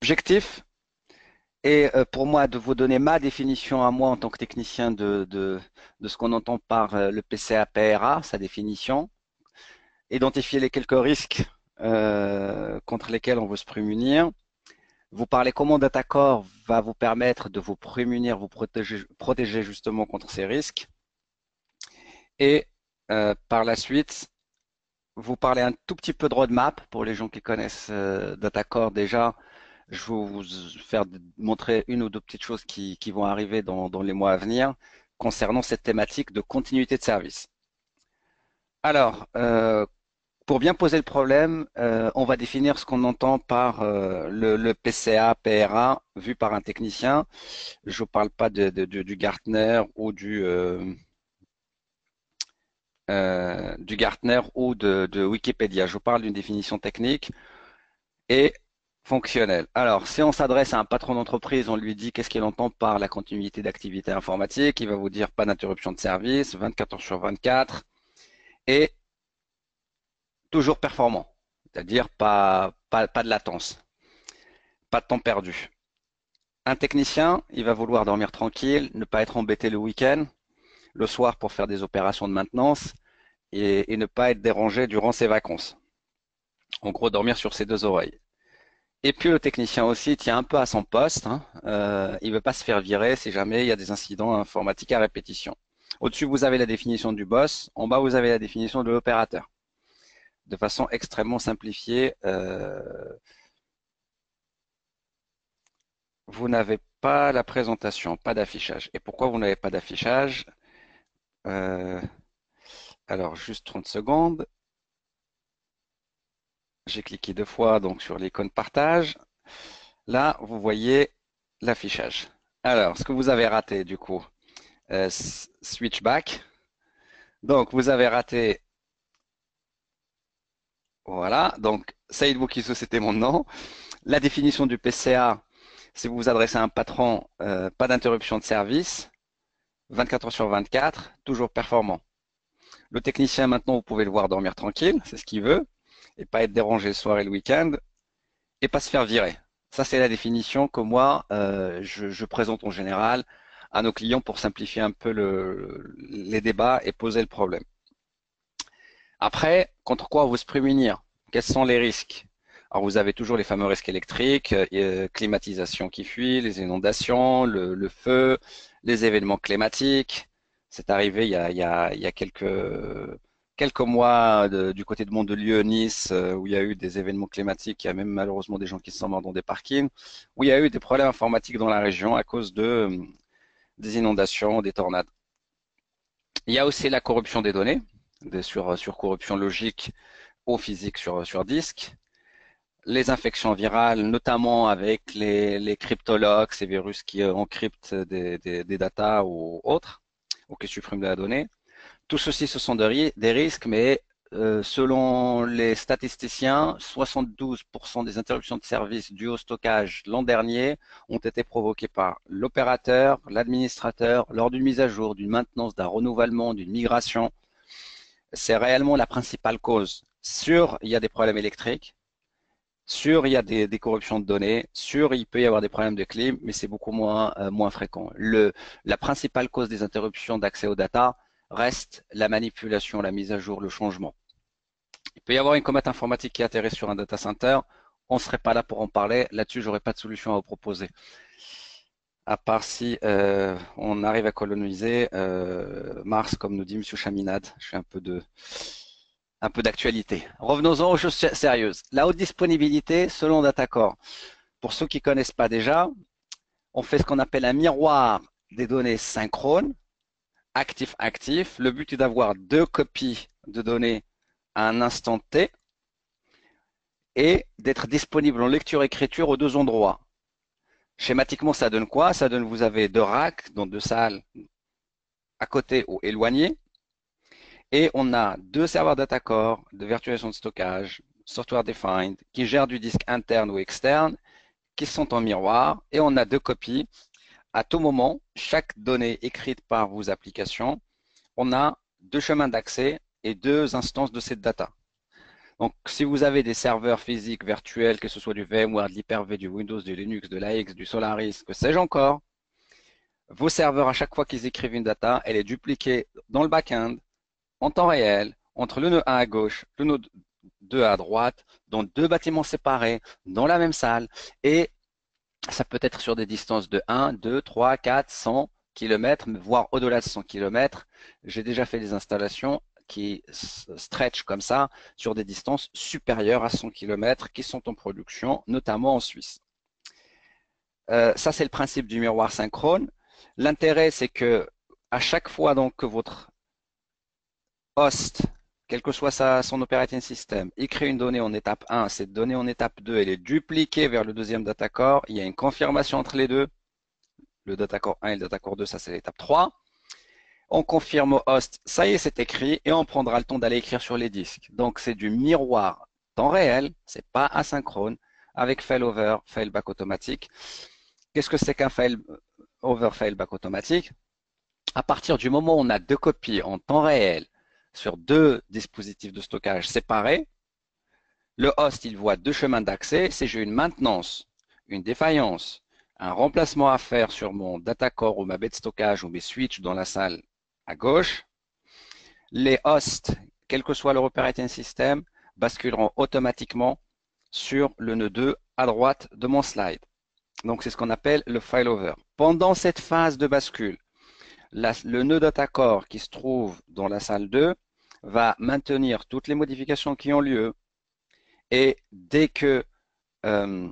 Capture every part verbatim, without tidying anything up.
L'objectif est euh, pour moi de vous donner ma définition à moi en tant que technicien de, de, de ce qu'on entend par euh, le P C A P R A, sa définition, identifier les quelques risques euh, contre lesquels on veut se prémunir. Vous parlez comment DataCore va vous permettre de vous prémunir, vous protéger, protéger justement contre ces risques. Et euh, par la suite, vous parlez un tout petit peu de roadmap pour les gens qui connaissent euh, DataCore déjà. Je vais vous faire montrer une ou deux petites choses qui, qui vont arriver dans, dans les mois à venir concernant cette thématique de continuité de service. Alors, euh, pour bien poser le problème, euh, on va définir ce qu'on entend par euh, le, le P C A, P R A, vu par un technicien. Je ne parle pas de, de, de, du Gartner ou du, euh, euh, du Gartner ou de, de Wikipédia. Je parle d'une définition technique et fonctionnelle. Alors, si on s'adresse à un patron d'entreprise, on lui dit qu'est-ce qu'il entend par la continuité d'activité informatique, il va vous dire pas d'interruption de service, vingt-quatre heures sur vingt-quatre, et toujours performant, c'est-à-dire pas, pas, pas de latence, pas de temps perdu. Un technicien, il va vouloir dormir tranquille, ne pas être embêté le week-end, le soir pour faire des opérations de maintenance et, et ne pas être dérangé durant ses vacances. En gros, dormir sur ses deux oreilles. Et puis le technicien aussi tient un peu à son poste. Hein. Euh, il ne veut pas se faire virer si jamais il y a des incidents informatiques à répétition. Au-dessus, vous avez la définition du boss. En bas, vous avez la définition de l'opérateur. De façon extrêmement simplifiée, euh, vous n'avez pas la présentation, pas d'affichage. Et pourquoi vous n'avez pas d'affichage? euh, Alors, juste trente secondes. J'ai cliqué deux fois donc sur l'icône partage. Là, vous voyez l'affichage. Alors, ce que vous avez raté du coup, euh, switch back. Donc, vous avez raté, voilà. Donc, Saïd Boukissou, c'était mon nom. La définition du P C A, si vous vous adressez à un patron, euh, pas d'interruption de service, vingt-quatre heures sur vingt-quatre, toujours performant. Le technicien, maintenant, vous pouvez le voir dormir tranquille, c'est ce qu'il veut, et pas être dérangé le soir et le week-end, et pas se faire virer. Ça, c'est la définition que moi, euh, je, je présente en général à nos clients pour simplifier un peu le, les débats et poser le problème. Après, contre quoi vous se prémunir? Quels sont les risques? Alors, vous avez toujours les fameux risques électriques, euh, climatisation qui fuit, les inondations, le, le feu, les événements climatiques. C'est arrivé il y a, il y a, il y a quelques, quelques mois de- du côté de Mandelieu, Nice, euh, où il y a eu des événements climatiques. Il y a même malheureusement des gens qui sont morts dans des parkings, où il y a eu des problèmes informatiques dans la région à cause de, euh, des inondations, des tornades. Il y a aussi la corruption des données, des sur, sur corruption logique ou physique sur, sur disque, les infections virales, notamment avec les, les cryptologues, ces virus qui euh, encryptent des, des, des datas ou autres, ou qui suppriment de la donnée. Tout ceci, ce sont des, des risques, mais euh, selon les statisticiens, soixante-douze pour cent des interruptions de service dues au stockage l'an dernier ont été provoquées par l'opérateur, l'administrateur, lors d'une mise à jour, d'une maintenance, d'un renouvellement, d'une migration. C'est réellement la principale cause. Sur, il y a des problèmes électriques. Sûr, il y a des, des corruptions de données. Sûr, il peut y avoir des problèmes de clim, mais c'est beaucoup moins, euh, moins fréquent. Le, la principale cause des interruptions d'accès aux data reste la manipulation, la mise à jour, le changement. Il peut y avoir une comète informatique qui atterrit sur un data center. On ne serait pas là pour en parler. Là-dessus, j'aurais pas de solution à vous proposer. À part si euh, on arrive à coloniser euh, Mars, comme nous dit Monsieur Chaminade. Je fais un peu de, un peu d'actualité. Revenons-en aux choses sérieuses. La haute disponibilité, selon Datacore. Pour ceux qui ne connaissent pas déjà, on fait ce qu'on appelle un miroir des données synchrones, actif-actif. Le but est d'avoir deux copies de données à un instant T et d'être disponible en lecture-écriture aux deux endroits. Schématiquement, ça donne quoi? Ça donne, vous avez deux racks, donc deux salles à côté ou éloignées, et on a deux serveurs data core de virtualisation de stockage, software defined, qui gèrent du disque interne ou externe, qui sont en miroir, et on a deux copies. À tout moment, chaque donnée écrite par vos applications, on a deux chemins d'accès et deux instances de cette data. Donc, si vous avez des serveurs physiques virtuels, que ce soit du VMware, de l'Hyper-V, du Windows, du Linux, de l'A X, du Solaris, que sais-je encore, vos serveurs, à chaque fois qu'ils écrivent une data, elle est dupliquée dans le back-end, en temps réel, entre le nœud un à gauche, le nœud deux à droite, dans deux bâtiments séparés, dans la même salle, et ça peut être sur des distances de un, deux, trois, quatre, cent kilomètres, voire au-delà de cent kilomètres. J'ai déjà fait des installations qui stretch comme ça sur des distances supérieures à cent kilomètres qui sont en production, notamment en Suisse. Euh, ça, c'est le principe du miroir synchrone. L'intérêt, c'est que à chaque fois donc que votre host, quel que soit sa, son operating system, écrit une donnée en étape un, cette donnée en étape deux, elle est dupliquée vers le deuxième data core, il y a une confirmation entre les deux, le data core un et le data core deux, ça c'est l'étape trois. On confirme au host, ça y est, c'est écrit, et on prendra le temps d'aller écrire sur les disques. Donc c'est du miroir temps réel, c'est pas asynchrone, avec failover, failback automatique. Qu'est-ce que c'est qu'un failover, failback automatique? À partir du moment où on a deux copies en temps réel sur deux dispositifs de stockage séparés, le host, il voit deux chemins d'accès. Si j'ai une maintenance, une défaillance, un remplacement à faire sur mon data core ou ma baie de stockage ou mes switches dans la salle à gauche, les hosts, quel que soit leur operating system, basculeront automatiquement sur le nœud deux à droite de mon slide. Donc, c'est ce qu'on appelle le failover. Pendant cette phase de bascule, la, le nœud data core qui se trouve dans la salle deux va maintenir toutes les modifications qui ont lieu. Et dès que euh,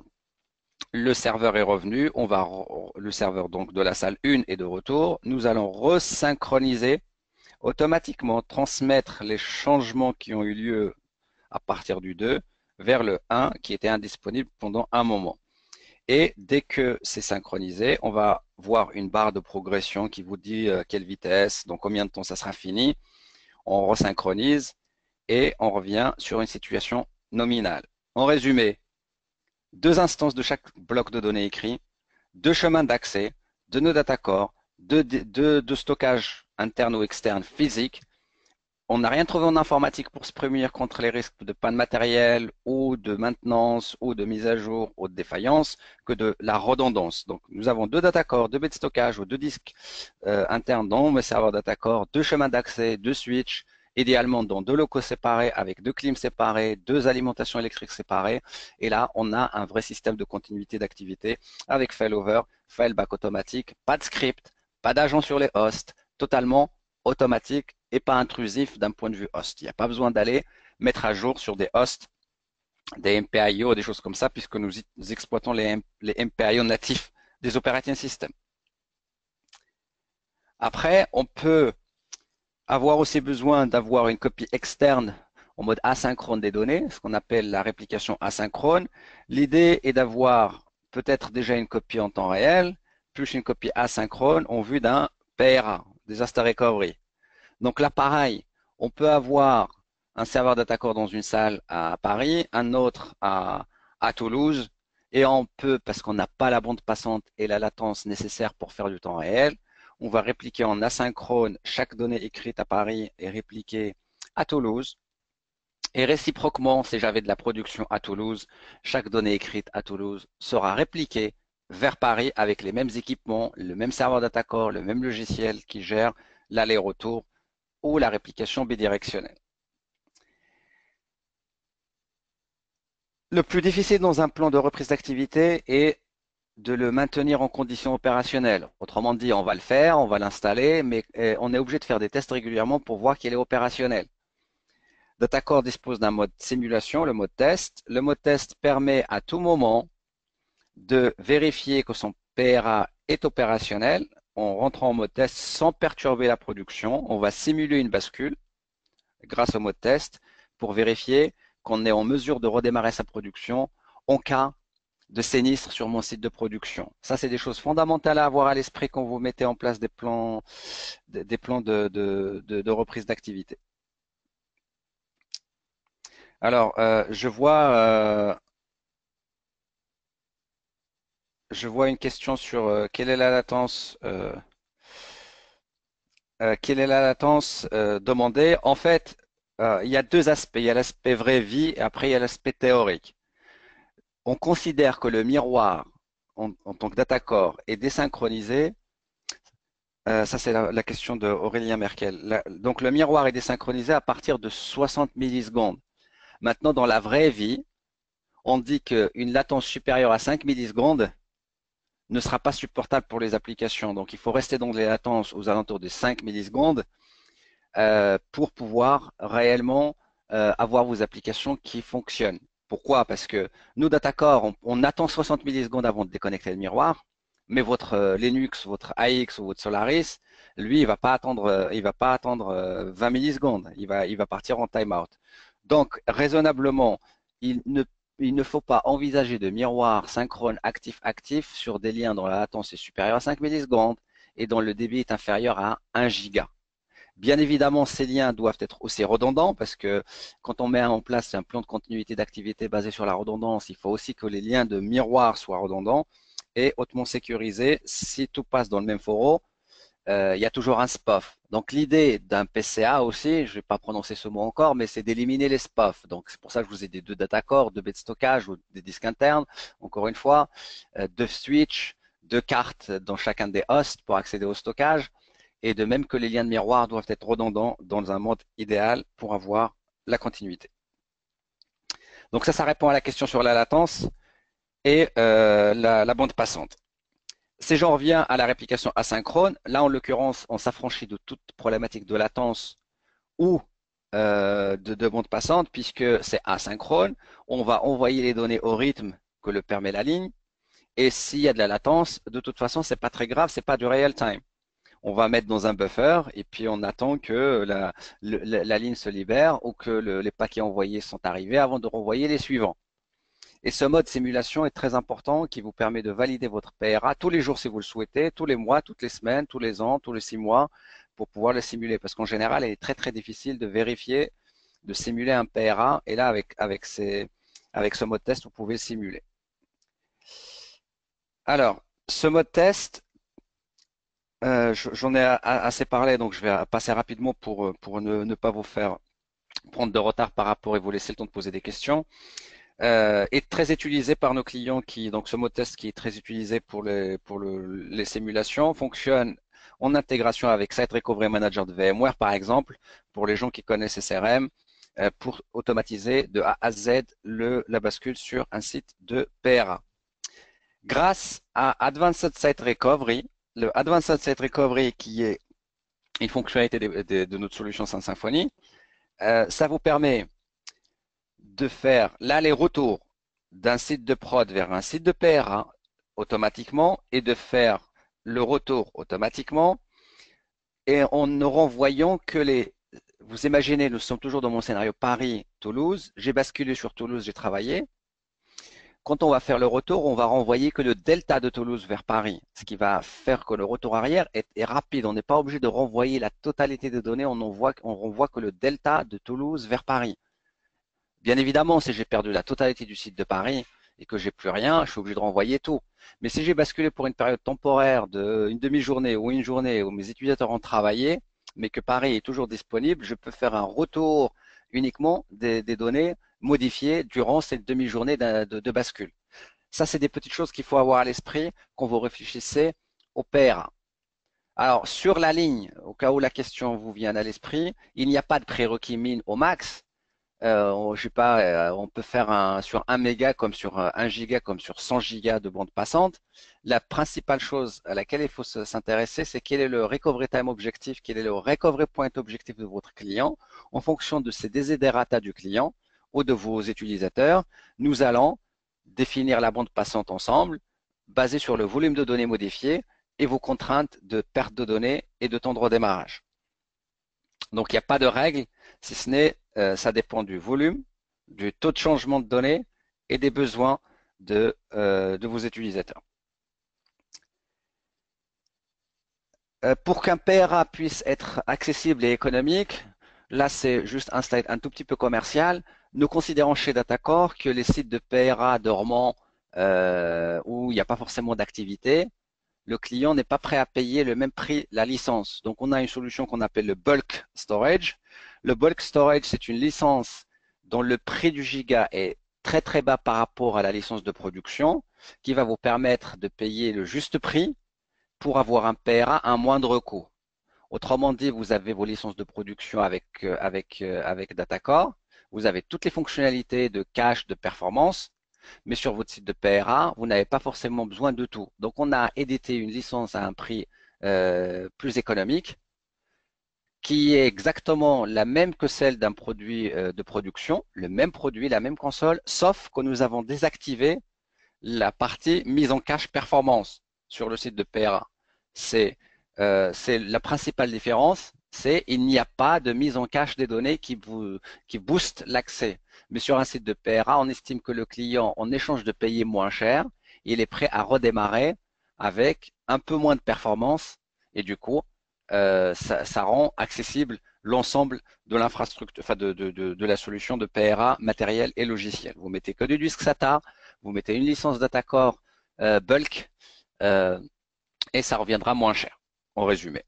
le serveur est revenu, on va le serveur donc de la salle un est de retour. Nous allons resynchroniser automatiquement, transmettre les changements qui ont eu lieu à partir du deux vers le un qui était indisponible pendant un moment. Et dès que c'est synchronisé, on va voir une barre de progression qui vous dit euh, quelle vitesse, dans combien de temps ça sera fini. On resynchronise et on revient sur une situation nominale. En résumé, deux instances de chaque bloc de données écrit, deux chemins d'accès, deux nœuds data core, deux, deux, deux stockages internes ou externes physiques. On n'a rien trouvé en informatique pour se prémunir contre les risques de panne matérielle ou de maintenance ou de mise à jour ou de défaillance que de la redondance. Donc, nous avons deux data cores, deux baies de stockage ou deux disques euh, internes dans mes serveurs data core, deux chemins d'accès, deux switches, idéalement dans deux locaux séparés avec deux clims séparés, deux alimentations électriques séparées. Et là, on a un vrai système de continuité d'activité avec failover, failback automatique, pas de script, pas d'agent sur les hosts, totalement automatique et pas intrusif d'un point de vue host. Il n'y a pas besoin d'aller mettre à jour sur des hosts, des M P I O, des choses comme ça, puisque nous, nous exploitons les, les M P I O natifs des operating systems. Après, on peut avoir aussi besoin d'avoir une copie externe en mode asynchrone des données, ce qu'on appelle la réplication asynchrone. L'idée est d'avoir peut-être déjà une copie en temps réel, plus une copie asynchrone en vue d'un P R A, Disaster Recovery. Donc là, pareil, on peut avoir un serveur data core dans une salle à Paris, un autre à, à Toulouse, et on peut, parce qu'on n'a pas la bande passante et la latence nécessaire pour faire du temps réel, on va répliquer en asynchrone chaque donnée écrite à Paris et répliquée à Toulouse. Et réciproquement, si j'avais de la production à Toulouse, chaque donnée écrite à Toulouse sera répliquée vers Paris avec les mêmes équipements, le même serveur data core, le même logiciel qui gère l'aller-retour ou la réplication bidirectionnelle. Le plus difficile dans un plan de reprise d'activité est de le maintenir en conditions opérationnelles. Autrement dit, on va le faire, on va l'installer, mais on est obligé de faire des tests régulièrement pour voir qu'il est opérationnel. DataCore dispose d'un mode simulation, le mode test. Le mode test permet à tout moment de vérifier que son P R A est opérationnel en rentrant en mode test sans perturber la production. On va simuler une bascule grâce au mode test pour vérifier qu'on est en mesure de redémarrer sa production en cas de sinistre sur mon site de production. Ça, c'est des choses fondamentales à avoir à l'esprit quand vous mettez en place des plans, des plans de, de, de, de reprise d'activité. Alors, euh, je vois, euh, je vois une question sur euh, quelle est la latence, euh, euh, quelle est la latence euh, demandée. En fait, euh, il y a deux aspects. Il y a l'aspect vraie vie et après il y a l'aspect théorique. On considère que le miroir en, en tant que data core est désynchronisé. Euh, ça, c'est la, la question de Aurélien Merkel. La- donc, le miroir est désynchronisé à partir de soixante millisecondes. Maintenant, dans la vraie vie, on dit qu'une latence supérieure à cinq millisecondes ne sera pas supportable pour les applications. Donc, il faut rester dans les latences aux alentours de cinq millisecondes euh, pour pouvoir réellement euh, avoir vos applications qui fonctionnent. Pourquoi? Parce que nous, Datacore, on, on attend soixante millisecondes avant de déconnecter le miroir, mais votre euh, Linux, votre A X ou votre Solaris, lui, il va pas attendre, euh, il va pas attendre euh, vingt millisecondes. Il va, il va partir en timeout. Donc, raisonnablement, il ne, il ne faut pas envisager de miroir synchrone actif-actif sur des liens dont la latence est supérieure à cinq millisecondes et dont le débit est inférieur à un giga. Bien évidemment, ces liens doivent être aussi redondants parce que quand on met en place un plan de continuité d'activité basé sur la redondance, il faut aussi que les liens de miroir soient redondants et hautement sécurisés. Si tout passe dans le même fourreau, euh, il y a toujours un S P O F. Donc l'idée d'un P C A aussi, je ne vais pas prononcer ce mot encore, mais c'est d'éliminer les S P O F. Donc c'est pour ça que je vous ai dit deux data cores, deux baies de stockage ou des disques internes, encore une fois, euh, deux switches, deux cartes dans chacun des hosts pour accéder au stockage et de même que les liens de miroir doivent être redondants dans un monde idéal pour avoir la continuité. Donc ça, ça répond à la question sur la latence et euh, la, la bande passante. Si j'en reviens à la réplication asynchrone, là en l'occurrence, on s'affranchit de toute problématique de latence ou euh, de, de bande passante puisque c'est asynchrone. On va envoyer les données au rythme que le permet la ligne. Et s'il y a de la latence, de toute façon, c'est pas très grave, c'est pas du real time. On va mettre dans un buffer et puis on attend que la, le- la, la ligne se libère ou que le- les paquets envoyés sont arrivés avant de renvoyer les suivants. Et ce mode simulation est très important qui vous permet de valider votre P R A tous les jours si vous le souhaitez, tous les mois, toutes les semaines, tous les ans, tous les six mois pour pouvoir le simuler. Parce qu'en général, il est très très difficile de vérifier, de simuler un P R A. Et là, avec, avec, ces, avec ce mode test, vous pouvez le simuler. Alors, ce mode test, euh, j'en ai assez parlé, donc je vais passer rapidement pour, pour ne, ne pas vous faire prendre de retard par rapport et vous laisser le temps de poser des questions. Euh, est très utilisé par nos clients qui, donc ce mode test qui est très utilisé pour les, pour le, les simulations, fonctionne en intégration avec Site Recovery Manager de VMware, par exemple, pour les gens qui connaissent S R M, euh, pour automatiser de A à Z le, la bascule sur un site de P R A. Grâce à Advanced Site Recovery, le Advanced Site Recovery qui est une fonctionnalité de, de, de notre solution Sun Symfony, euh, ça vous permet de faire l'aller-retour d'un site de prod vers un site de P R A automatiquement et de faire le retour automatiquement et en ne renvoyant que les... Vous imaginez, nous sommes toujours dans mon scénario Paris-Toulouse. J'ai basculé sur Toulouse, j'ai travaillé. Quand on va faire le retour, on va renvoyer que le delta de Toulouse vers Paris, ce qui va faire que le retour arrière est, est rapide. On n'est pas obligé de renvoyer la totalité des données, on, envoie, on renvoie que le delta de Toulouse vers Paris. Bien évidemment, si j'ai perdu la totalité du site de Paris et que j'ai plus rien, je suis obligé de renvoyer tout. Mais si j'ai basculé pour une période temporaire d'une demi-journée ou une journée où mes utilisateurs ont travaillé, mais que Paris est toujours disponible, je peux faire un retour uniquement des, des données modifiées durant cette demi-journée de, de, de bascule. Ça, c'est des petites choses qu'il faut avoir à l'esprit quand vous réfléchissez au P R A. Alors, sur la ligne, au cas où la question vous vient à l'esprit, il n'y a pas de prérequis mine au max. Euh, on, je sais pas, euh, on peut faire un, sur un méga comme sur euh, un giga comme sur cent gigas de bande passante. La principale chose à laquelle il faut s'intéresser, c'est quel est le recovery time objectif, quel est le recovery point objectif de votre client. En fonction de ces desiderata du client ou de vos utilisateurs, nous allons définir la bande passante ensemble, basée sur le volume de données modifié et vos contraintes de perte de données et de temps de redémarrage. Donc, il n'y a pas de règle, si ce n'est, euh, ça dépend du volume, du taux de changement de données et des besoins de, euh, de vos utilisateurs. Euh, pour qu'un P R A puisse être accessible et économique, là c'est juste un slide un tout petit peu commercial. Nous considérons chez Datacore que les sites de P R A dormants euh, où il n'y a pas forcément d'activité, le client n'est pas prêt à payer le même prix la licence. Donc, on a une solution qu'on appelle le bulk storage. Le bulk storage, c'est une licence dont le prix du giga est très très bas par rapport à la licence de production, qui va vous permettre de payer le juste prix pour avoir un P R A à un moindre coût. Autrement dit, vous avez vos licences de production avec, euh, avec, euh, avec Datacore. Vous avez toutes les fonctionnalités de cache, de performance, mais sur votre site de P R A, vous n'avez pas forcément besoin de tout. Donc, on a édité une licence à un prix euh, plus économique, qui est exactement la même que celle d'un produit euh, de production, le même produit, la même console, sauf que nous avons désactivé la partie mise en cache performance sur le site de P R A. C'est euh, c'est la principale différence, c'est il n'y a pas de mise en cache des données qui, vous, qui booste l'accès. Mais sur un site de P R A, on estime que le client, en échange de payer moins cher, il est prêt à redémarrer avec un peu moins de performance et du coup, euh, ça, ça rend accessible l'ensemble de l'infrastructure, enfin de, de, de, de la solution de P R A matériel et logiciel. Vous mettez que du disque SATA, vous mettez une licence Datacore euh, bulk euh, et ça reviendra moins cher, en résumé.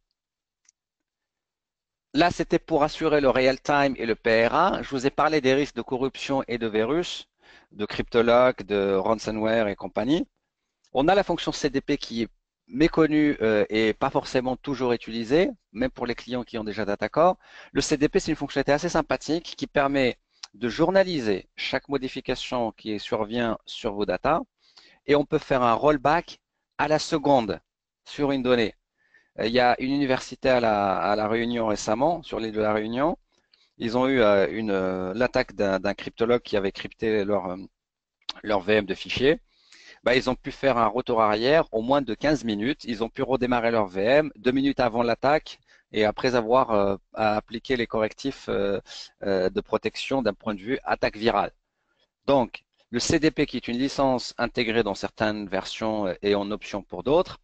Là, c'était pour assurer le real-time et le P R A. Je vous ai parlé des risques de corruption et de virus, de cryptolock, de ransomware et compagnie. On a la fonction C D P qui est méconnue euh, et pas forcément toujours utilisée, même pour les clients qui ont déjà Datacore. Le C D P, c'est une fonctionnalité assez sympathique qui permet de journaliser chaque modification qui survient sur vos datas et on peut faire un rollback à la seconde sur une donnée. Il y a une université à la, à la Réunion récemment, sur l'île de la Réunion. Ils ont eu euh, une, euh, l'attaque d'un cryptologue qui avait crypté leur, euh, leur V M de fichiers. Bah, ils ont pu faire un retour arrière en moins de quinze minutes. Ils ont pu redémarrer leur V M deux minutes avant l'attaque et après avoir euh, appliqué les correctifs euh, euh, de protection d'un point de vue attaque virale. Donc, le C D P, qui est une licence intégrée dans certaines versions et en option pour d'autres,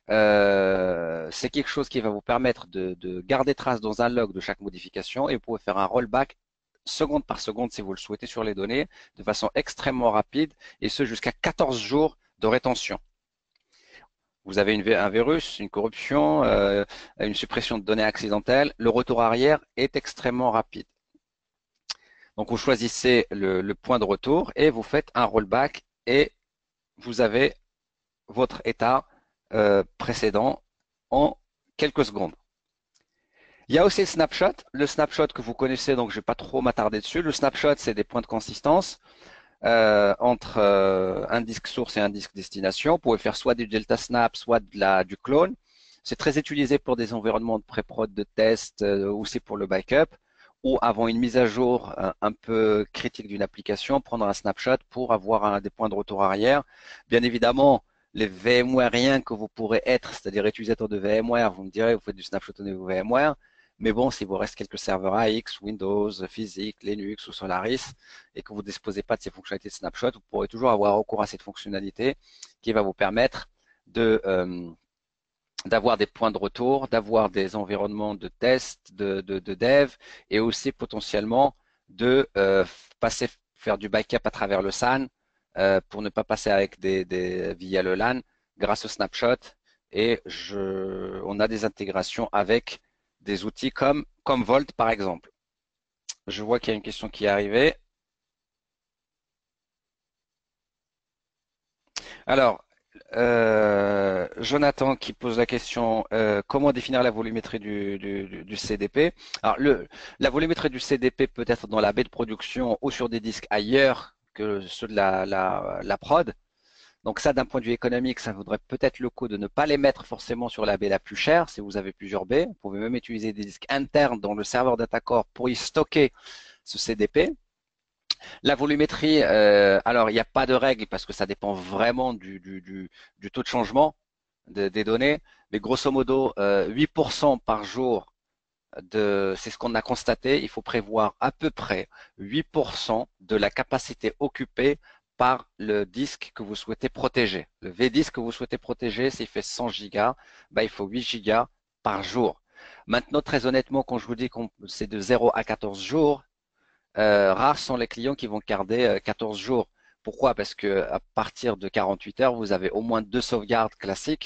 euh, c'est quelque chose qui va vous permettre de, de garder trace dans un log de chaque modification et vous pouvez faire un rollback seconde par seconde si vous le souhaitez sur les données de façon extrêmement rapide et ce jusqu'à quatorze jours de rétention. Vous avez une, un virus, une corruption, euh, une suppression de données accidentelle, le retour arrière est extrêmement rapide. Donc, vous choisissez le, le point de retour et vous faites un rollback et vous avez votre état euh, précédent en quelques secondes. Il y a aussi le snapshot. Le snapshot que vous connaissez, donc je ne vais pas trop m'attarder dessus. Le snapshot, c'est des points de consistance euh, entre euh, un disque source et un disque destination. Vous pouvez faire soit du delta snap, soit de la, du clone. C'est très utilisé pour des environnements de pré-prod, de test, euh, aussi pour le backup ou avant une mise à jour un, un peu critique d'une application, prendre un snapshot pour avoir un, des points de retour arrière. Bien évidemment, les VMwareiens que vous pourrez être, c'est-à-dire utilisateur de VMware, vous me direz, vous faites du snapshot au niveau VMware, mais bon, s'il vous reste quelques serveurs A X, Windows, Physics, Linux ou Solaris, et que vous ne disposez pas de ces fonctionnalités de snapshot, vous pourrez toujours avoir recours à cette fonctionnalité qui va vous permettre de euh, d'avoir des points de retour, d'avoir des environnements de test, de, de, de dev, et aussi potentiellement de euh, passer faire du backup à travers le S A N euh, pour ne pas passer avec des, des via le LAN grâce au snapshot. Et je, on a des intégrations avec des outils comme Commvault par exemple. Je vois qu'il y a une question qui est arrivée. Alors, Euh, Jonathan qui pose la question euh, comment définir la volumétrie du, du, du C D P. Alors, le, la volumétrie du C D P peut être dans la baie de production ou sur des disques ailleurs que ceux de la, la, la prod. Donc ça, d'un point de vue économique, ça vaudrait peut-être le coup de ne pas les mettre forcément sur la baie la plus chère si vous avez plusieurs baies. Vous pouvez même utiliser des disques internes dans le serveur Datacore pour y stocker ce C D P. La volumétrie, euh, alors il n'y a pas de règle parce que ça dépend vraiment du, du, du, du taux de changement de- des données, mais grosso modo, euh, huit pour cent par jour de, c'est ce qu'on a constaté, il faut prévoir à peu près huit pour cent de la capacité occupée par le disque que vous souhaitez protéger. Le V-disque que vous souhaitez protéger, s'il fait cent gigas, bah, il faut huit gigas par jour. Maintenant, très honnêtement, quand je vous dis que c'est de zéro à quatorze jours, euh, rares sont les clients qui vont garder euh, quatorze jours. Pourquoi? Parce que à partir de quarante-huit heures, vous avez au moins deux sauvegardes classiques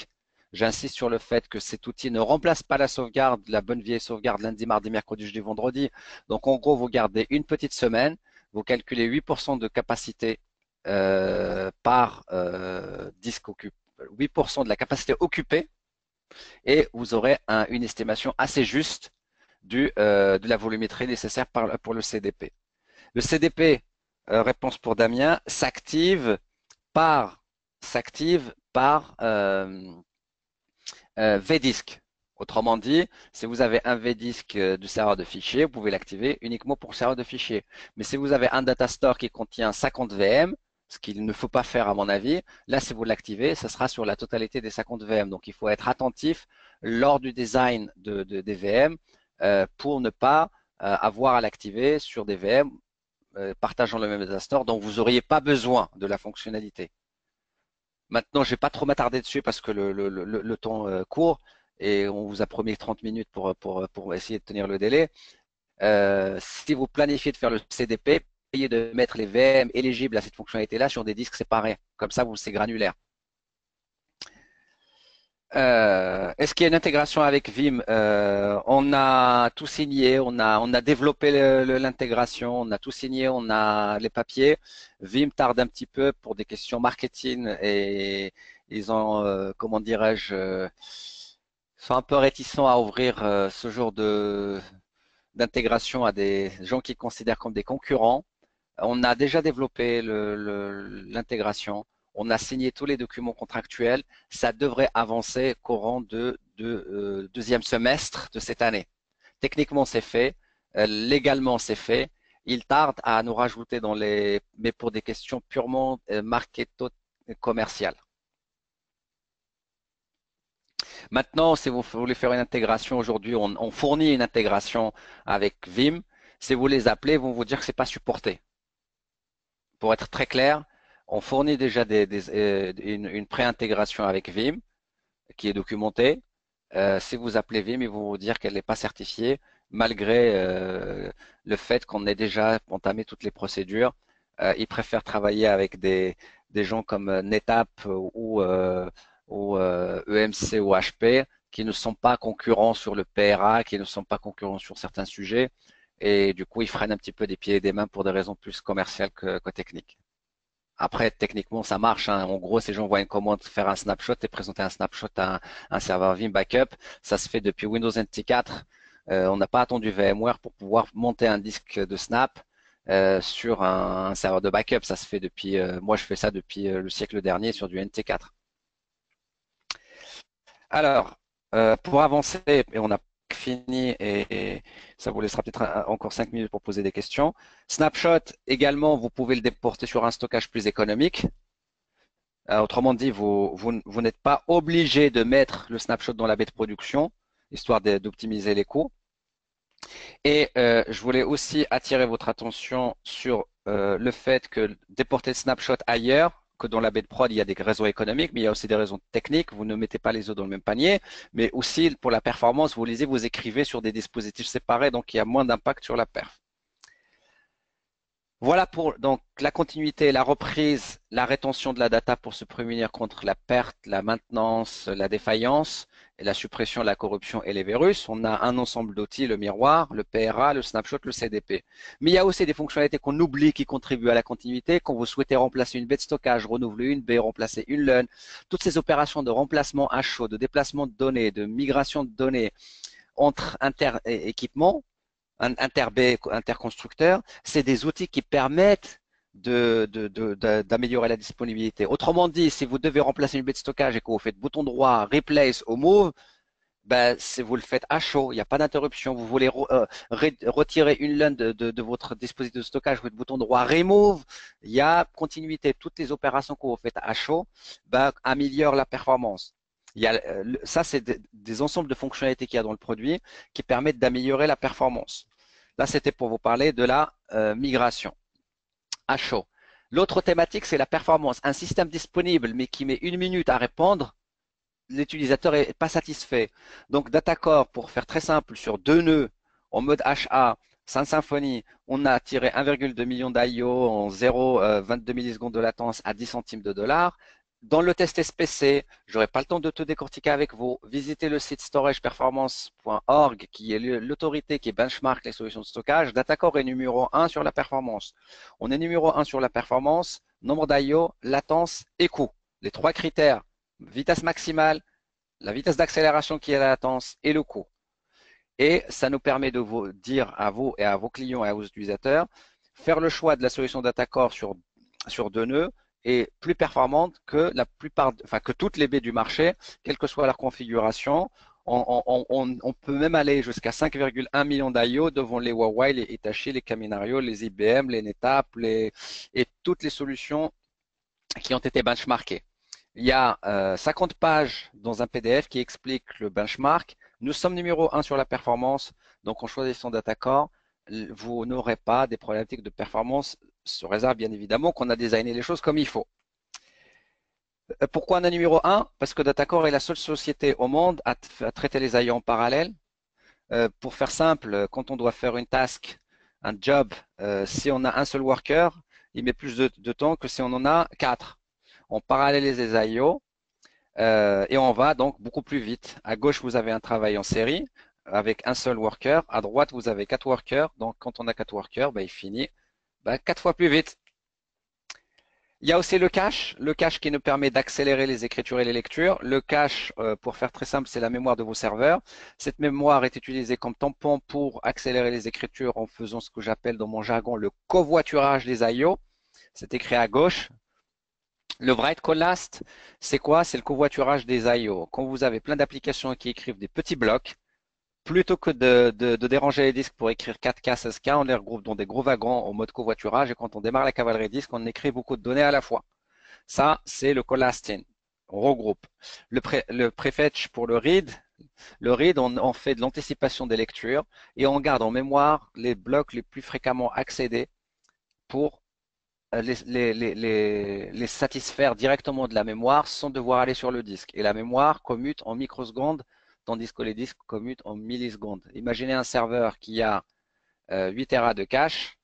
J'insiste sur le fait que cet outil ne remplace pas la sauvegarde, la bonne vieille sauvegarde lundi, mardi, mercredi, jeudi, vendredi. Donc en gros, vous gardez une petite semaine, vous calculez huit pour cent de capacité euh, par euh, disque occupé, huit pour cent de la capacité occupée, et vous aurez un, une estimation assez juste du, euh, de la volumétrie nécessaire par, pour le C D P. Le C D P, euh, réponse pour Damien, s'active par s'active par euh, euh, vDisk. Autrement dit, si vous avez un vDisk euh, du serveur de fichiers, vous pouvez l'activer uniquement pour le serveur de fichiers. Mais si vous avez un data store qui contient cinquante V M, ce qu'il ne faut pas faire à mon avis, là si vous l'activez, ce sera sur la totalité des cinquante V M. Donc il faut être attentif lors du design de, de, des V M euh, pour ne pas euh, avoir à l'activer sur des V M euh, partageant le même data store dont vous n'auriez pas besoin de la fonctionnalité. Maintenant, je ne vais pas trop m'attarder dessus parce que le, le, le, le temps euh, court et on vous a promis trente minutes pour, pour, pour essayer de tenir le délai. Euh, si vous planifiez de faire le C D P, essayez de mettre les V M éligibles à cette fonctionnalité-là sur des disques séparés. Comme ça, vous c'est granulaire. Euh, Est-ce qu'il y a une intégration avec Vim? Euh, On a tout signé, on a, on a développé l'intégration, on a tout signé, on a les papiers. Vim tarde un petit peu pour des questions marketing et ils ont, euh, comment dirais-je, euh, sont un peu réticents à ouvrir euh, ce genre de d'intégration à des gens qu'ils considèrent comme des concurrents. On a déjà développé l'intégration, on a signé tous les documents contractuels, ça devrait avancer courant de, de euh, deuxième semestre de cette année. Techniquement, c'est fait, euh, légalement, c'est fait. Il tarde à nous rajouter dans les, mais pour des questions purement euh, marketo commerciales. Maintenant, si vous voulez faire une intégration aujourd'hui, on, on fournit une intégration avec Vim. Si vous les appelez, ils vont vous dire que c'est pas supporté. Pour être très clair, on fournit déjà des, des, euh, une, une pré-intégration avec Vim qui est documentée. Euh, si vous appelez Vim, ils vont vous dire qu'elle n'est pas certifiée, malgré euh, le fait qu'on ait déjà entamé toutes les procédures. Euh, ils préfèrent travailler avec des, des gens comme NetApp ou, euh, ou euh, E M C ou H P qui ne sont pas concurrents sur le P R A, qui ne sont pas concurrents sur certains sujets. Et du coup, ils freinent un petit peu des pieds et des mains pour des raisons plus commerciales que, que techniques. Après, techniquement, ça marche, hein. En gros, ces gens voient une commande faire un snapshot et présenter un snapshot à un, un serveur Vim Backup. Ça se fait depuis Windows N T quatre. Euh, on n'a pas attendu VMware pour pouvoir monter un disque de snap euh, sur un, un, serveur de backup. Ça se fait depuis, euh, moi je fais ça depuis euh, le siècle dernier sur du N T quatre. Alors, euh, pour avancer, et on a fini et, et ça vous laissera peut-être encore cinq minutes pour poser des questions. Snapshot, également, vous pouvez le déporter sur un stockage plus économique. Euh, autrement dit, vous, vous, vous n'êtes pas obligé de mettre le snapshot dans la baie de production, histoire d'optimiser les coûts. Et euh, je voulais aussi attirer votre attention sur euh, le fait que déporter le snapshot ailleurs, que dans la baie de prod, il y a des raisons économiques, mais il y a aussi des raisons techniques. Vous ne mettez pas les œufs dans le même panier, mais aussi pour la performance, vous lisez, vous écrivez sur des dispositifs séparés, donc il y a moins d'impact sur la perf. Voilà pour donc la continuité, la reprise, la rétention de la data pour se prémunir contre la perte, la maintenance, la défaillance et la suppression, la corruption et les virus. On a un ensemble d'outils, le miroir, le P R A, le snapshot, le C D P. Mais il y a aussi des fonctionnalités qu'on oublie qui contribuent à la continuité. Quand vous souhaitez remplacer une baie de stockage, renouveler une baie, remplacer une LUN, toutes ces opérations de remplacement à chaud, de déplacement de données, de migration de données entre inter-équipements, inter-B, interconstructeurs, c'est des outils qui permettent d'améliorer de, de, de, la disponibilité. Autrement dit, si vous devez remplacer une baie de stockage et que vous faites bouton droit, replace ou move, ben, si vous le faites à chaud, il n'y a pas d'interruption. Vous voulez euh, retirer une LUN de, de, de, votre dispositif de stockage, vous faites bouton droit, remove, il y a continuité. Toutes les opérations que vous faites à chaud ben, améliorent la performance. Il y a, ça, c'est des, des ensembles de fonctionnalités qu'il y a dans le produit qui permettent d'améliorer la performance. Là, c'était pour vous parler de la euh, migration à chaud. L'autre thématique, c'est la performance. Un système disponible, mais qui met une minute à répondre, l'utilisateur n'est pas satisfait. Donc, Datacore, pour faire très simple, sur deux nœuds, en mode H A, sans Symfony, on a tiré un virgule deux million d'I O en zéro virgule vingt-deux millisecondes de latence à dix centimes de dollars. Dans le test S P C, je n'aurai pas le temps de tout décortiquer avec vous. Visitez le site storage performance point org qui est l'autorité qui benchmark les solutions de stockage. Datacore est numéro un sur la performance. On est numéro un sur la performance, nombre d'I O, latence et coût. Les trois critères, vitesse maximale, la vitesse d'accélération qui est la latence et le coût. Et ça nous permet de vous dire à vous et à vos clients et à vos utilisateurs, faire le choix de la solution Datacore sur, sur deux nœuds est plus performante que la plupart, enfin que toutes les baies du marché, quelle que soit leur configuration. On, on, on, on peut même aller jusqu'à cinq virgule un millions d'I O devant les Huawei, les Hitachi, les Caminario, les I B M, les NetApp les, et toutes les solutions qui ont été benchmarkées. Il y a euh, cinquante pages dans un P D F qui explique le benchmark. Nous sommes numéro un sur la performance, donc en choisissant Datacore, vous n'aurez pas des problématiques de performance, sous réserve bien évidemment qu'on a designé les choses comme il faut. Pourquoi on est numéro un? Parce que Datacore est la seule société au monde à, à traiter les I O en parallèle. Euh, pour faire simple, quand on doit faire une task, un job, euh, si on a un seul worker, il met plus de, de temps que si on en a quatre. On parallélise les I O euh, et on va donc beaucoup plus vite. À gauche, vous avez un travail en série avec un seul worker. À droite, vous avez quatre workers. Donc, quand on a quatre workers, bah, il finit bah, quatre fois plus vite. Il y a aussi le cache, le cache qui nous permet d'accélérer les écritures et les lectures. Le cache, euh, pour faire très simple, c'est la mémoire de vos serveurs. Cette mémoire est utilisée comme tampon pour accélérer les écritures en faisant ce que j'appelle dans mon jargon le covoiturage des I O. C'est écrit à gauche. Le write call last, c'est quoi? C'est le covoiturage des I O. Quand vous avez plein d'applications qui écrivent des petits blocs, plutôt que de, de, de déranger les disques pour écrire quatre K, seize K, on les regroupe dans des gros wagons en mode covoiturage et quand on démarre la cavalerie disque, on écrit beaucoup de données à la fois. Ça, c'est le colasting. On regroupe. Le, pré, le prefetch pour le read. Le read, on, on fait de l'anticipation des lectures et on garde en mémoire les blocs les plus fréquemment accédés pour les, les, les, les, les satisfaire directement de la mémoire sans devoir aller sur le disque. Et la mémoire commute en microsecondes, tandis que les disques commutent en millisecondes. Imaginez un serveur qui a euh, huit téra de cache.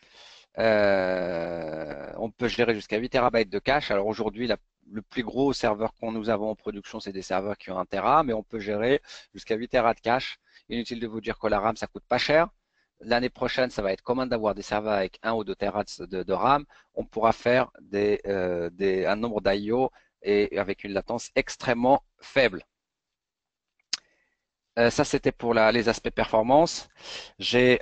Euh, on peut gérer jusqu'à huit térabytes de cache. Alors aujourd'hui, le plus gros serveur qu'on nous avons en production, c'est des serveurs qui ont un téra, mais on peut gérer jusqu'à huit téra de cache. Inutile de vous dire que la RAM, ça coûte pas cher. L'année prochaine, ça va être commun d'avoir des serveurs avec un ou deux téra de, de RAM. On pourra faire des, euh, des, un nombre d'I O et avec une latence extrêmement faible. Euh, ça, c'était pour la, les aspects performance. J'ai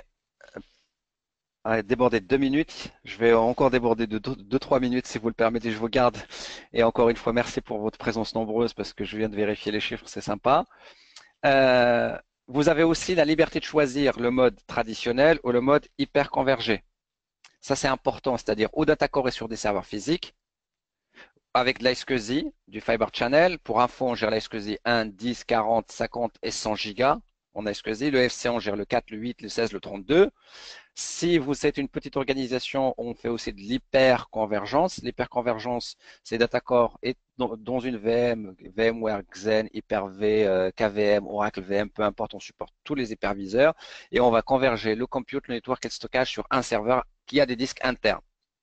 débordé de deux minutes. Je vais encore déborder de deux trois minutes si vous le permettez, je vous garde. Et encore une fois, merci pour votre présence nombreuse parce que je viens de vérifier les chiffres, c'est sympa. Euh, vous avez aussi la liberté de choisir le mode traditionnel ou le mode hyper convergé. Ça, c'est important, c'est-à-dire au Datacore est sur des serveurs physiques avec de l'iSCSI, du Fiber Channel. Pour info, on gère l'iSCSI un, dix, quarante, cinquante et cent gigas. On a iSCSI. Le F C, on gère le quatre, le huit, le seize, le trente-deux. Si vous êtes une petite organisation, on fait aussi de l'hyperconvergence. L'hyperconvergence, c'est Datacore et dans une V M, VMware, Xen, Hyper-V, euh, K V M, Oracle V M, peu importe, on supporte tous les hyperviseurs et on va converger le compute, le network et le stockage sur un serveur qui a des disques internes.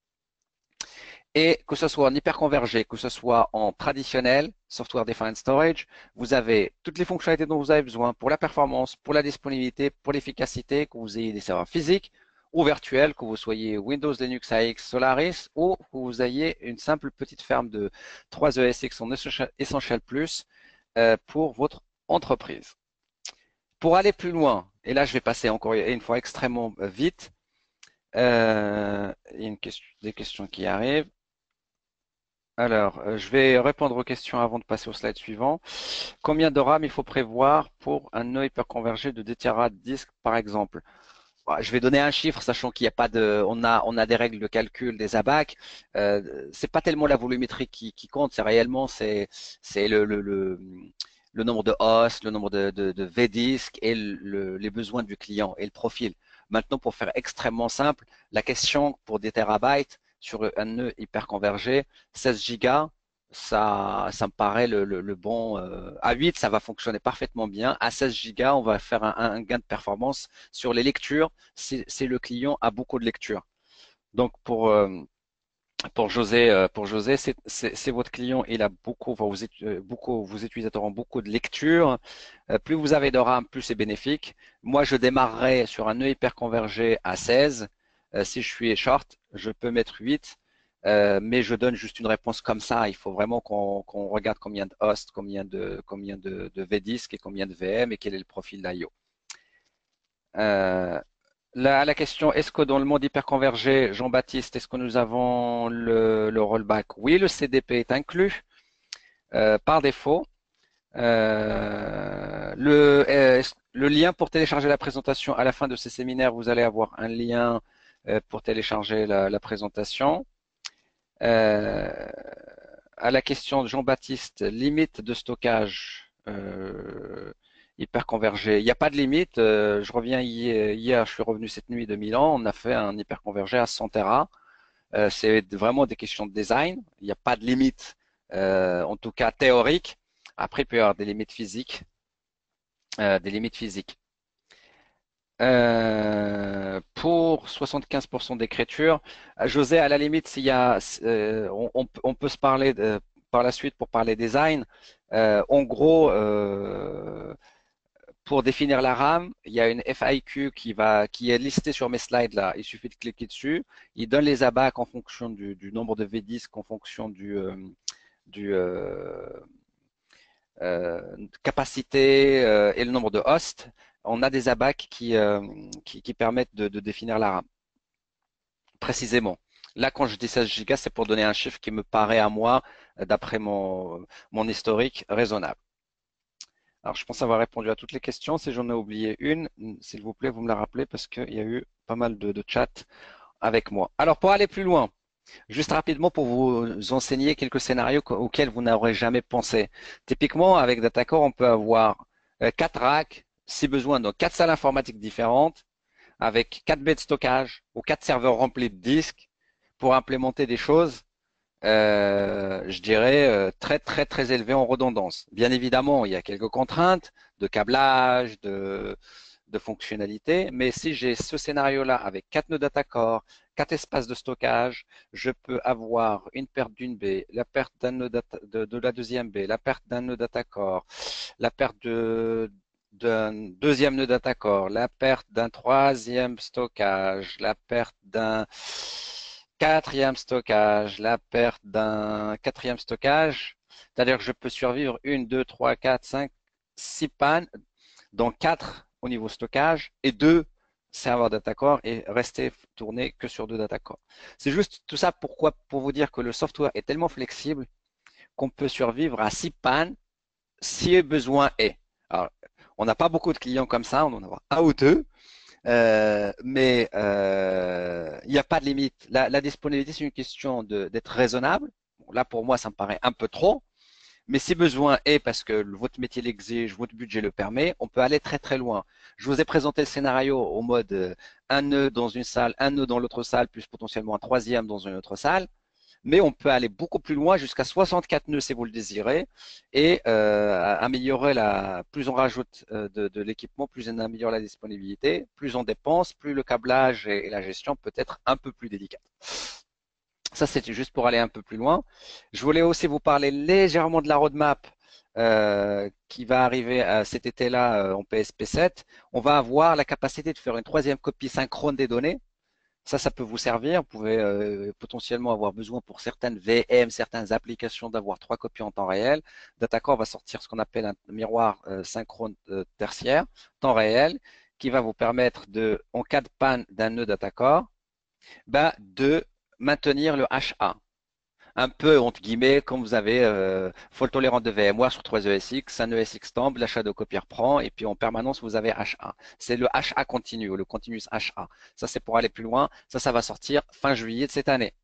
Et que ce soit en hyperconvergé, que ce soit en traditionnel, Software Defined Storage, vous avez toutes les fonctionnalités dont vous avez besoin pour la performance, pour la disponibilité, pour l'efficacité, que vous ayez des serveurs physiques ou virtuels, que vous soyez Windows, Linux, A X, Solaris, ou que vous ayez une simple petite ferme de trois E S X en Essential Plus euh, pour votre entreprise. Pour aller plus loin, et là je vais passer encore une fois extrêmement vite, euh, il y a une question, des questions qui arrivent. Alors, euh, je vais répondre aux questions avant de passer au slide suivant. Combien de RAM il faut prévoir pour un nœud hyperconvergé de deux téra de disque, par exemple? Bah, je vais donner un chiffre, sachant qu'il n'y a pas de, on a, on a des règles de calcul, des A B A C. Euh, c'est pas tellement la volumétrie qui, qui compte, c'est réellement c'est, c'est le, le, le, le nombre de hosts, le nombre de, de, de V-disques et le, les besoins du client et le profil. Maintenant, pour faire extrêmement simple, la question pour des terabytes sur un nœud hyperconvergé, seize gigas, ça, ça me paraît le, le, le bon. Euh, à huit, ça va fonctionner parfaitement bien. À seize gigas, on va faire un, un gain de performance sur les lectures si, si le client a beaucoup de lectures. Donc, pour, euh, Pour José, euh, pour José, c'est c'est- c'est votre client, il a beaucoup, enfin, vous, êtes- euh, beaucoup, vos utilisateurs ont beaucoup de lecture. Euh, plus vous avez de RAM, plus c'est bénéfique. Moi, je démarrerai sur un nœud hyperconvergé à seize. Euh, si je suis short, je peux mettre huit, euh, mais je donne juste une réponse comme ça. Il faut vraiment qu'on qu'on regarde combien de hosts, combien de, combien de, de V disques et combien de V M et quel est le profil d'I O. Euh, la, la question, est-ce que dans le monde hyperconvergé, Jean-Baptiste, est-ce que nous avons le, le rollback? Oui, le C D P est inclus euh, par défaut. Euh, le, euh, le lien pour télécharger la présentation à la fin de ce séminaire, vous allez avoir un lien euh, pour télécharger la, la présentation. Euh, à la question de Jean-Baptiste, limite de stockage euh, hyperconvergé. Il n'y a pas de limite. Euh, je reviens hier, hier, je suis revenu cette nuit de Milan. On a fait un hyperconvergé à cent Tera. Euh, c'est vraiment des questions de design. Il n'y a pas de limite, euh, en tout cas théorique. Après, il peut y avoir des limites physiques, euh, des limites physiques. Euh, pour soixante-quinze pour cent d'écriture, euh, José, à la limite, s'il y a, euh, on, on peut on peut se parler de- par la suite pour parler design. Euh, en gros, euh, pour définir la RAM, il y a une F A Q qui va, qui est listée sur mes slides là. Il suffit de cliquer dessus. Il donne les abacs en fonction du, du nombre de V disques, en fonction du, euh, du euh, euh, capacité euh, et le nombre de hosts. On a des abacs qui, euh, qui, qui permettent de, de définir la RAM précisément. Là, quand je dis seize gigas, c'est pour donner un chiffre qui me paraît à moi, euh, d'après mon, mon historique, raisonnable. Alors, je pense avoir répondu à toutes les questions. Si j'en ai oublié une, s'il vous plaît, vous me la rappelez parce qu'il y a eu pas mal de, de chats avec moi. Alors, pour aller plus loin, juste rapidement pour vous enseigner quelques scénarios auxquels vous n'aurez jamais pensé. Typiquement, avec Datacore, on peut avoir euh, quatre racks, si besoin, donc quatre salles informatiques différentes, avec quatre baies de stockage ou quatre serveurs remplis de disques pour implémenter des choses, euh, je dirais, euh, très très très élevées en redondance. Bien évidemment, il y a quelques contraintes de câblage, de, de fonctionnalités, mais si j'ai ce scénario-là avec quatre nœuds data core, quatre espaces de stockage, je peux avoir une perte d'une baie, la perte d'un nœud data, de, de la deuxième baie, la perte d'un nœud data core, la perte de d'un deuxième nœud data core, la perte d'un troisième stockage, la perte d'un quatrième stockage, la perte d'un quatrième stockage, c'est-à-dire que je peux survivre une, deux, trois, quatre, cinq, six pannes, dont quatre au niveau stockage et deux serveurs data core et rester tourné que sur deux data core. C'est juste tout ça pourquoi, pour vous dire que le software est tellement flexible qu'on peut survivre à six pannes si besoin est. Alors, on n'a pas beaucoup de clients comme ça, on en a un ou deux, euh, mais euh, il n'y a pas de limite. La, la disponibilité, c'est une question d'être raisonnable. Bon, là, pour moi, ça me paraît un peu trop. Mais si besoin est, parce que votre métier l'exige, votre budget le permet, on peut aller très très loin. Je vous ai présenté le scénario au mode euh, un nœud dans une salle, un nœud dans l'autre salle, plus potentiellement un troisième dans une autre salle. Mais on peut aller beaucoup plus loin, jusqu'à soixante-quatre nœuds si vous le désirez, et euh, améliorer la. Plus on rajoute euh, de, de l'équipement, plus on améliore la disponibilité, plus on dépense, plus le câblage et, et la gestion peut être un peu plus délicate. Ça, c'était juste pour aller un peu plus loin. Je voulais aussi vous parler légèrement de la roadmap euh, qui va arriver euh, cet été-là euh, en P S P sept. On va avoir la capacité de faire une troisième copie synchrone des données. Ça, ça peut vous servir. Vous pouvez euh, potentiellement avoir besoin pour certaines V M, certaines applications d'avoir trois copies en temps réel. Datacore va sortir ce qu'on appelle un miroir euh, synchrone euh, tertiaire, temps réel, qui va vous permettre de, en cas de panne d'un nœud Datacore, bah, de maintenir le H A. Un peu, entre guillemets, comme vous avez euh, faute tolérante de VMware sur trois E S X, un E S X tombe, la shadow copy reprend, et puis en permanence, vous avez H A. C'est le H A continu, le continuous H A. Ça, c'est pour aller plus loin. Ça, ça va sortir fin juillet de cette année.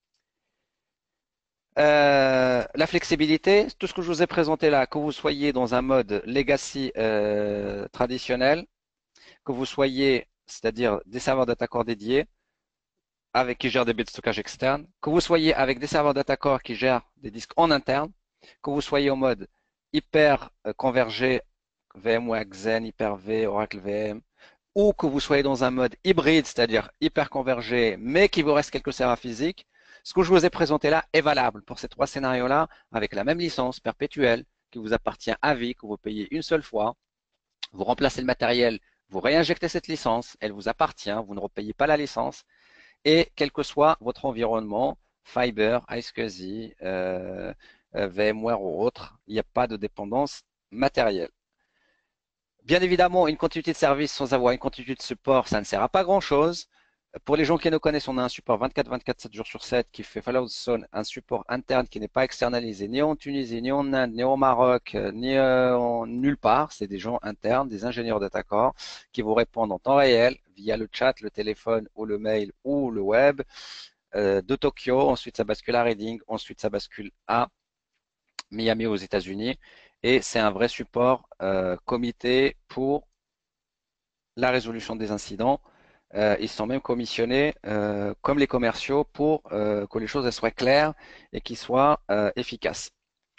Euh, la flexibilité, tout ce que je vous ai présenté là, que vous soyez dans un mode legacy euh, traditionnel, que vous soyez, c'est-à-dire des serveurs data dédiés, avec qui gèrent des bits de stockage externes, que vous soyez avec des serveurs data core qui gèrent des disques en interne, que vous soyez en mode hyper euh, convergé, VMware Xen, Hyper-V, Oracle V M, ou que vous soyez dans un mode hybride, c'est-à-dire hyper convergé, mais qu'il vous reste quelques serveurs physiques, Ce que je vous ai présenté là est valable pour ces trois scénarios-là, avec la même licence perpétuelle qui vous appartient à vie, que vous payez une seule fois. Vous remplacez le matériel, vous réinjectez cette licence, elle vous appartient, vous ne repayez pas la licence. Et quel que soit votre environnement, Fiber, iSCSI, euh, euh, VMware ou autre, il n'y a pas de dépendance matérielle. Bien évidemment, une continuité de service sans avoir une continuité de support, ça ne sert à pas grand-chose. Pour les gens qui nous connaissent, on a un support vingt-quatre vingt-quatre, sept jours sur sept qui fait Fallout Zone, un support interne qui n'est pas externalisé ni en Tunisie, ni en Inde, ni au Maroc, euh, ni euh, en, nulle part. C'est des gens internes, des ingénieurs datacor qui vous répondent en temps réel via le chat, le téléphone ou le mail ou le web euh, de Tokyo. Ensuite, ça bascule à Reading. Ensuite, ça bascule à Miami aux États-Unis. Et c'est un vrai support euh, comité pour la résolution des incidents. Euh, ils sont même commissionnés euh, comme les commerciaux pour euh, que les choses elles soient claires et qu'ils soient euh, efficaces.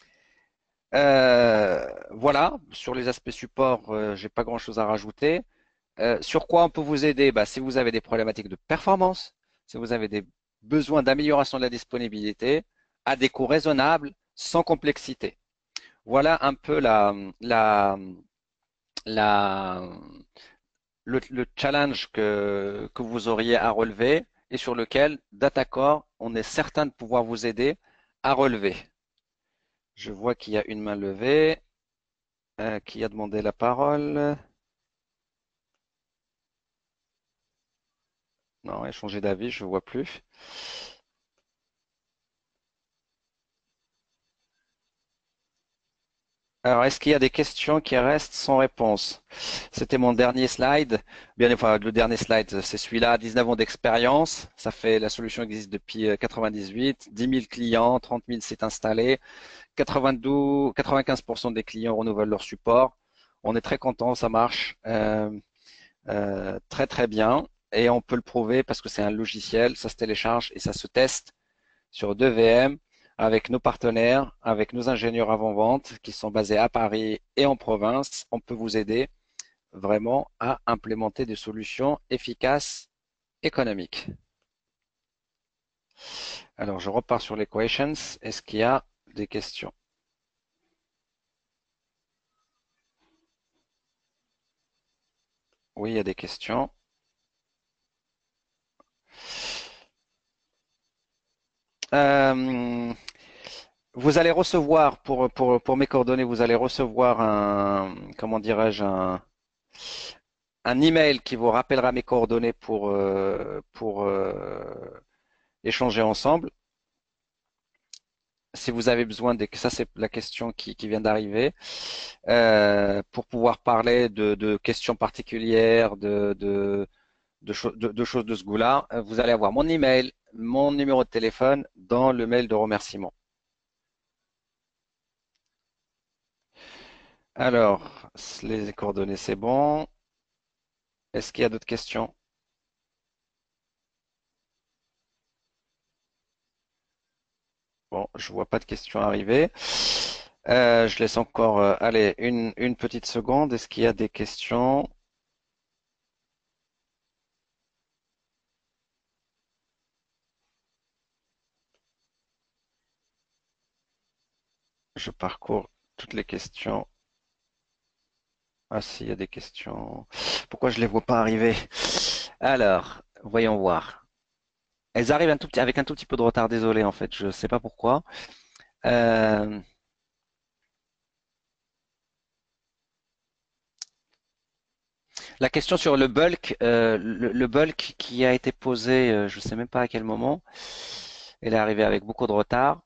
Euh, voilà, sur les aspects support, euh, j'ai pas grand-chose à rajouter. Euh, sur quoi on peut vous aider? Bah, si vous avez des problématiques de performance, si vous avez des besoins d'amélioration de la disponibilité, à des coûts raisonnables, sans complexité. Voilà un peu la, la, la, le, le challenge que, que vous auriez à relever et sur lequel Datacore, on est certain de pouvoir vous aider à relever. Je vois qu'il y a une main levée euh, qui a demandé la parole. Non, elle a changé d'avis, je ne vois plus. Alors, est-ce qu'il y a des questions qui restent sans réponse? C'était mon dernier slide. Bien, enfin, le dernier slide, c'est celui-là, dix-neuf ans d'expérience. Ça fait, la solution existe depuis euh, quatre-vingt-dix-huit, dix mille clients, trente mille sites installés, quatre-vingt-douze, quatre-vingt-quinze pour cent des clients renouvellent leur support. On est très content, ça marche euh, euh, très très bien. Et on peut le prouver parce que c'est un logiciel, ça se télécharge et ça se teste sur deux V M avec nos partenaires, avec nos ingénieurs avant-vente qui sont basés à Paris et en province. On peut vous aider vraiment à implémenter des solutions efficaces, économiques. Alors, je repars sur les questions. Est-ce qu'il y a des questions? Oui, il y a des questions. Euh, vous allez recevoir, pour, pour, pour mes coordonnées, vous allez recevoir un, comment dirais-je, un, un email qui vous rappellera mes coordonnées pour, euh, pour euh, échanger ensemble. Si vous avez besoin de, ça c'est la question qui, qui vient d'arriver, euh, pour pouvoir parler de, de questions particulières, de, de, de, cho- de, de choses de ce goût-là, euh, vous allez avoir mon email, mon numéro de téléphone dans le mail de remerciement. Alors, les coordonnées, c'est bon. Est-ce qu'il y a d'autres questions? Bon, je vois pas de questions arriver. Euh, je laisse encore, euh, allez, une, une petite seconde. Est-ce qu'il y a des questions? Je parcours toutes les questions. Ah si, il y a des questions. Pourquoi je les vois pas arriver? Alors, voyons voir. Elles arrivent un tout petit, avec un tout petit peu de retard, désolé en fait, je sais pas pourquoi. Euh, la question sur le bulk, euh, le, le bulk qui a été posé, euh, je sais même pas à quel moment. Elle est arrivée avec beaucoup de retard.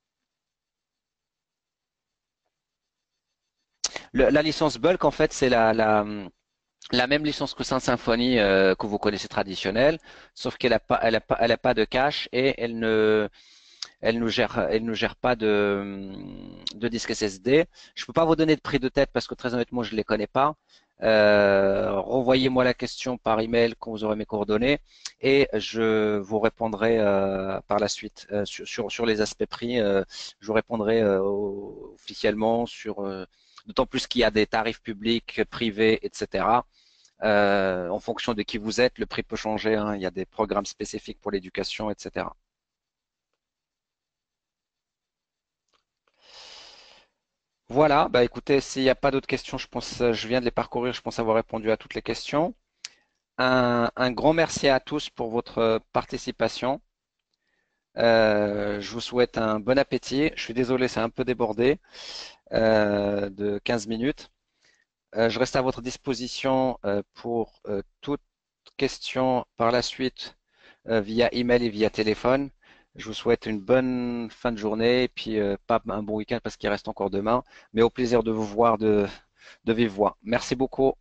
Le- la licence bulk, en fait, c'est la, la, la même licence que Saint Symfony euh, que vous connaissez traditionnelle, sauf qu'elle a pas, elle a pas, elle a pas de cache et elle ne, elle ne gère, elle ne gère pas de, de disque S S D. Je peux pas vous donner de prix de tête parce que très honnêtement, je les connais pas. Euh, renvoyez-moi la question par email quand vous aurez mes coordonnées et je vous répondrai euh, par la suite euh, sur, sur, sur les aspects prix. Euh, je vous répondrai euh, officiellement sur, euh, d'autant plus qu'il y a des tarifs publics, privés, et cetera. Euh, en fonction de qui vous êtes, le prix peut changer, hein. Il y a des programmes spécifiques pour l'éducation, et cetera. Voilà, bah écoutez, s'il n'y a pas d'autres questions, je pense, euh, je viens de les parcourir, je pense avoir répondu à toutes les questions. Un, un grand merci à tous pour votre euh, participation. Euh, je vous souhaite un bon appétit. Je suis désolé, c'est un peu débordé euh, de quinze minutes. Euh, je reste à votre disposition euh, pour euh, toute question par la suite euh, via email et via téléphone. Je vous souhaite une bonne fin de journée et puis euh, pas un bon week-end parce qu'il reste encore demain, mais au plaisir de vous voir de, de vive voix. Merci beaucoup.